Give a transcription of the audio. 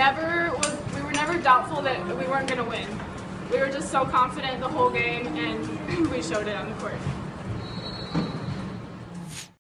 we were never doubtful that we weren't going to win. We were just so confident the whole game, and we showed it on the court.